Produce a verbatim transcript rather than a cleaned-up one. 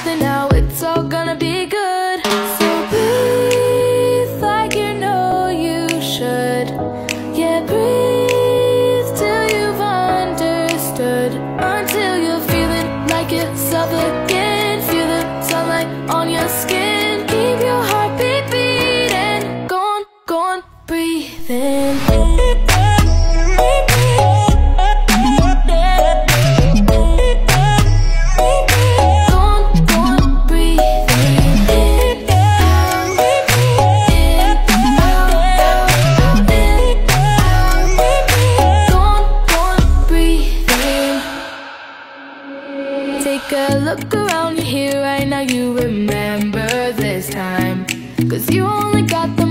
nothing now, it's all gonna be good. So breathe like you know you should. Yeah, breathe till you've understood, until you're feeling like yourself again. Feel the sunlight on your skin. Keep your heartbeat beating. Go on, go on, breathe in. Take a look around you here right now, you remember this time, 'cause you only got the